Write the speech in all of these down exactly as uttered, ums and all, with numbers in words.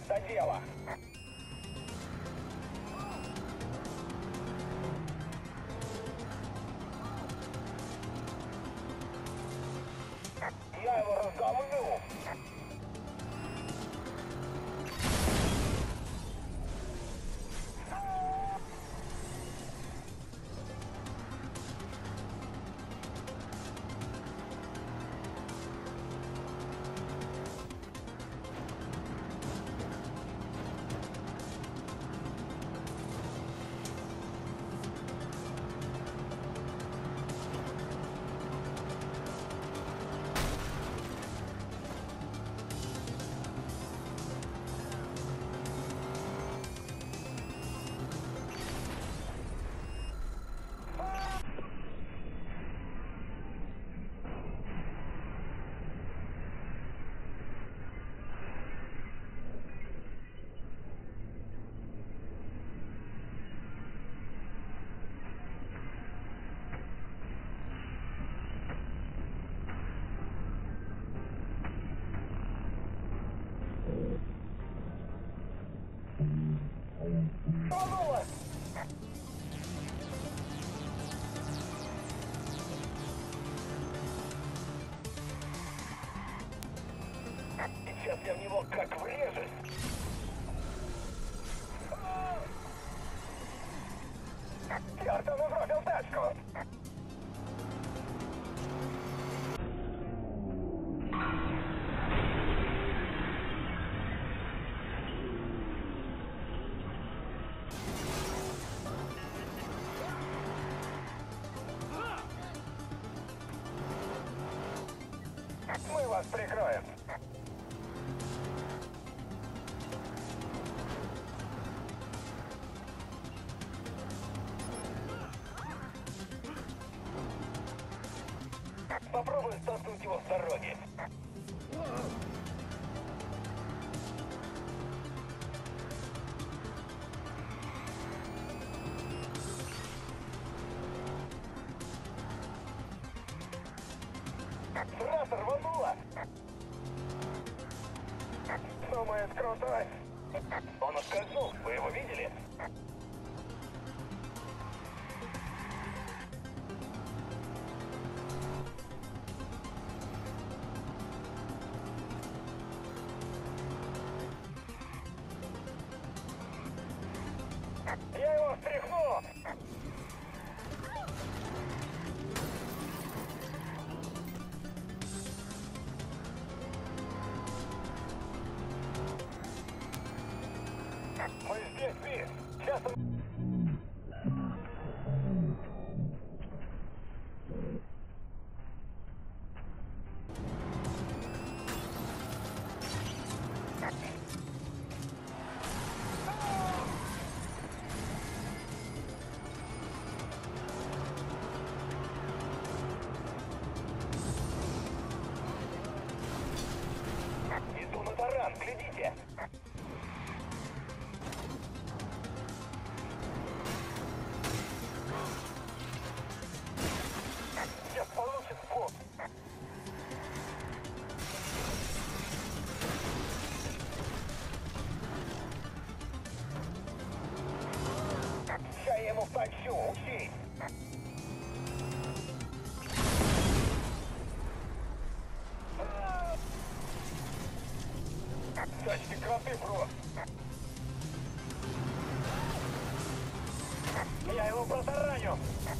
За дело! Я его разомну! Сейчас я в него как врежусь! Черт, он бросил тачку! Мы вас прикроем! Попробуй столкнуть его с дороги. Трасса рванула! Думает, крутой. Он ускользнул, вы его видели? Я его встряхну! Мы здесь, Ви! Сейчас он... Иду на таран, глядите! Сейчас получит бот! Сейчас я ему втащу, учись! Тачки кроты просто! Я его протараню!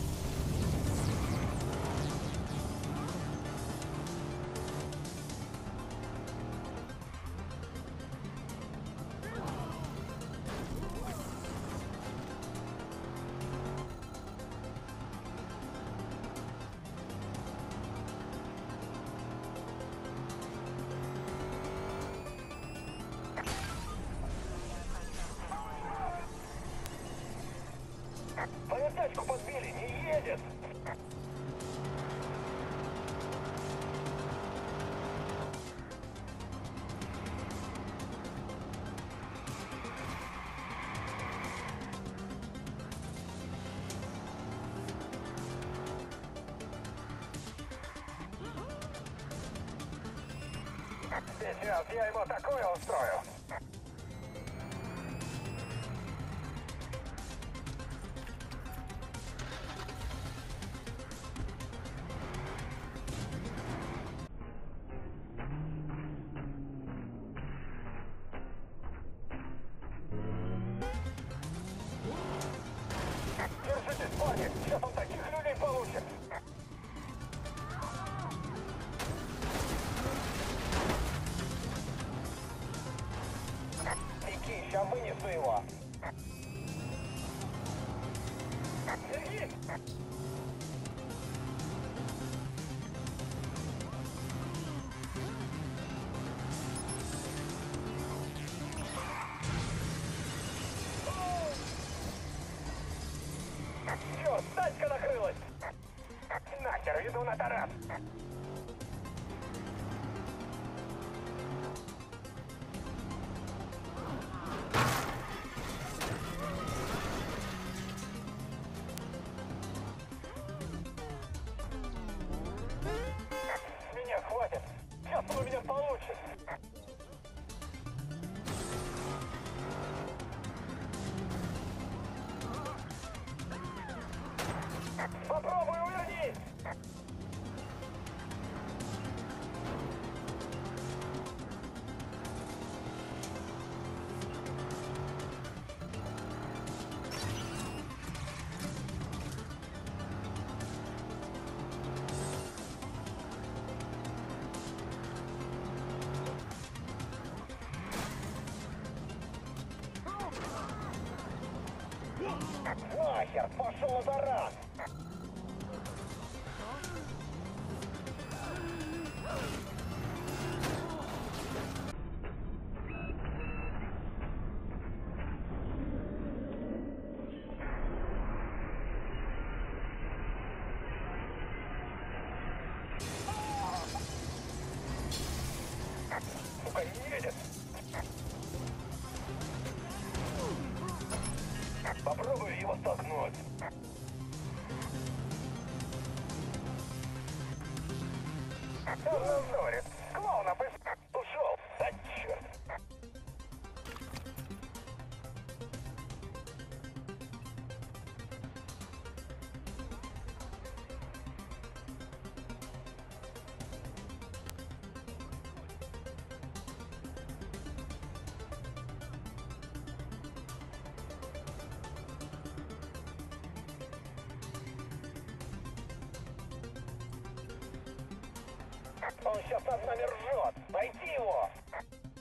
Мою тачку подбили, не едет! Сейчас я ему такое устрою! Черт, тачка накрылась! Нахер, иду на таран! Меня хватит! Сейчас он у меня получит! Попробуй увернись! Нахер, пошел за раз! Сука, не едет! Попробую его столкнуть. Он надзорит. Клоунов из... Ушел. Да черт. Он сейчас над нами ржет. Найти его!